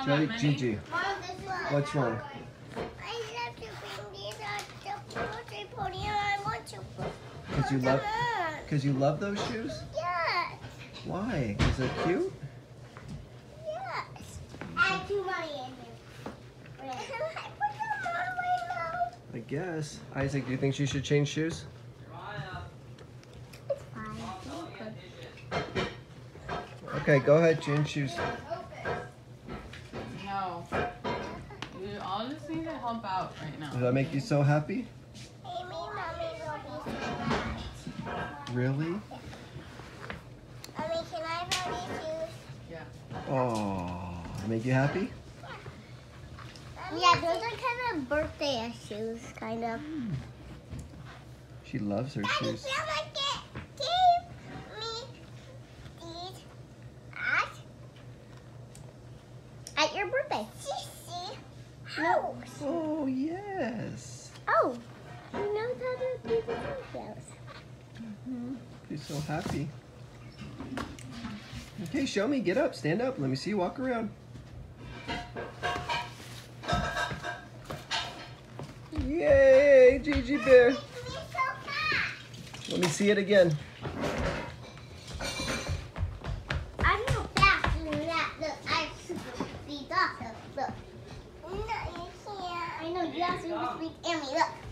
not Joey, that many. Gigi, Mom, this is what's wrong? I love to bring these on the poetry podium. I want to put Because you them love, on. because you love those shoes? Yes. Why? Because they're cute? Yes. Add too many in here. I put them on right now. I guess. Isaac, do you think she should change shoes? It's fine. Okay, go ahead, change shoes. No. You all just need to help out right now. Does that make you so happy? Amy, Mommy will be so happy. Really? Mommy, can I have these shoes? Yeah. Oh, make you happy? Yeah, those are kind of birthday shoes, kind of. She loves her Daddy, shoes. feel like it. Give me these at your birthday. Sissy house. Oh, yes. Oh, he knows how to do the details. She's so happy. Okay, show me. Get up. Stand up. Let me see you walk around. Yay, Gigi Bear. Makes me so fast. Let me see it again. I'm no faster than that. Look, I have super speed. Look. No, you can't. I know you have super speed. Emmy, look.